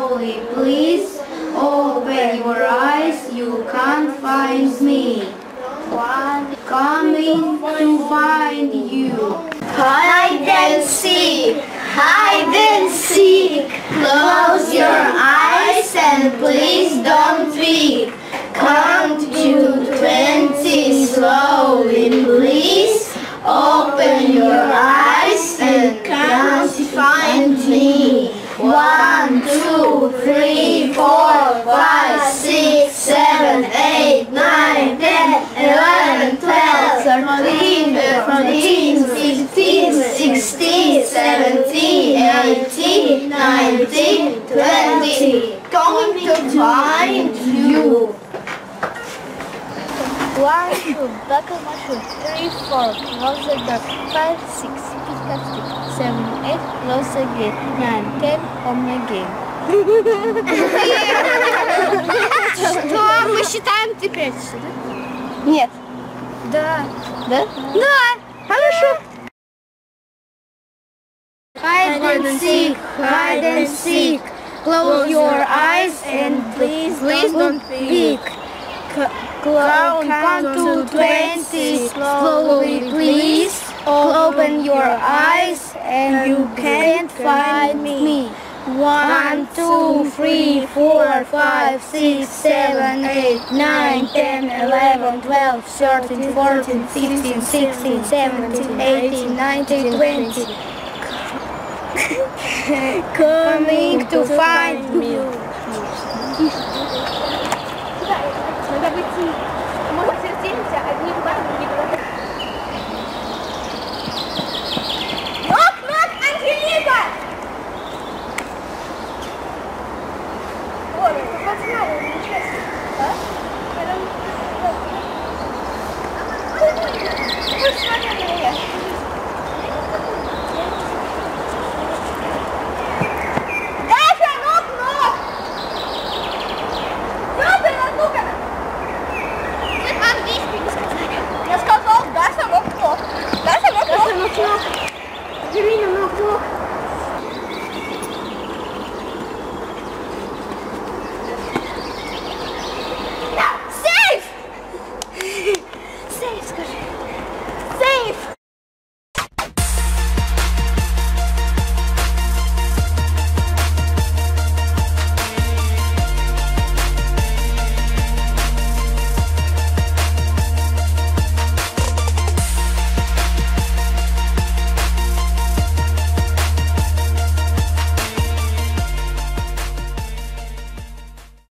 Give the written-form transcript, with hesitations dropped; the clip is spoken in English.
slowly, please. Open your eyes, you can't find me. One coming to find you. Hide and seek, hide and seek. Close your eyes and please don't peek. Count to 20 slowly, please. Open your eyes and can't find me. 1, 2, 3, 4, 5, 6, 7, 8, 9, 10, 11, 12, 13, 14, 15, 16, 17, 18, 19, 20. Going to find you. 1, 2, buckle my shoe. 3, 4, close the door. 5, 6, pick up stick. 7, 8, close the gate. 9, 10, home again. Что? Мы считаем теперь, да? Нет. Да. Да? Да. Хорошо. Hide and seek, hide and seek. Close your eyes and please don't peek. Count to 20 slowly, please. Open your eyes and you can't find me. 1, 2, 3, 4, 5, 6, 7, 8, 9, 10, 11, 12, 13, 14, 15, 16, 17, 18, 19, 20. Coming to find you. Надо выйти. Мы раздельимся, одни губами, другие головой. Нок, Анжелика! Ой, как знаю, интересно. А? Вы смотрите.